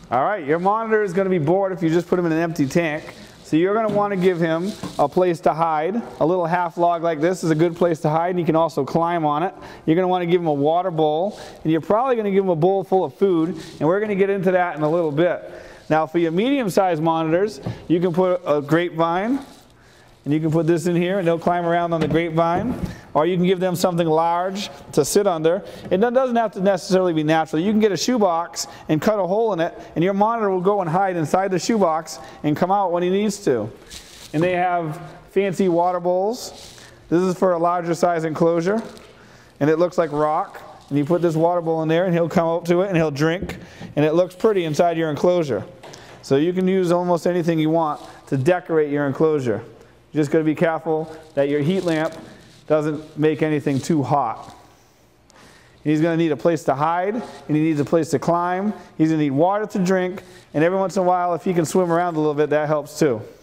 All right, your monitor is going to be bored if you just put him in an empty tank. So you're going to want to give him a place to hide. A little half log like this is a good place to hide, and you can also climb on it. You're going to want to give him a water bowl, and you're probably going to give him a bowl full of food, and we're going to get into that in a little bit. Now for your medium-sized monitors, you can put a grapevine, and you can put this in here, and they'll climb around on the grapevine. Or you can give them something large to sit under. It doesn't have to necessarily be natural. You can get a shoebox and cut a hole in it, and your monitor will go and hide inside the shoebox and come out when he needs to. And they have fancy water bowls. This is for a larger size enclosure, and it looks like rock. And you put this water bowl in there, and he'll come up to it, and he'll drink, and it looks pretty inside your enclosure. So you can use almost anything you want to decorate your enclosure. You're just going to be careful that your heat lamp doesn't make anything too hot. He's going to need a place to hide, and he needs a place to climb. He's going to need water to drink, and every once in a while, if he can swim around a little bit, that helps too.